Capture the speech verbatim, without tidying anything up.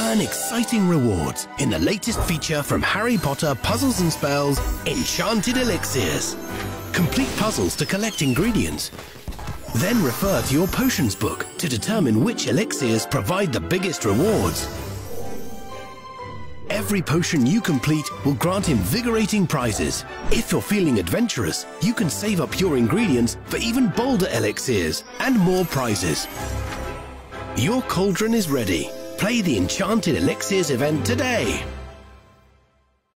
Earn exciting rewards in the latest feature from Harry Potter Puzzles and Spells, Enchanted Elixirs. Complete puzzles to collect ingredients. Then refer to your potions book to determine which elixirs provide the biggest rewards. Every potion you complete will grant invigorating prizes. If you're feeling adventurous, you can save up your ingredients for even bolder elixirs and more prizes. Your cauldron is ready. Play the Enchanted Elixirs event today.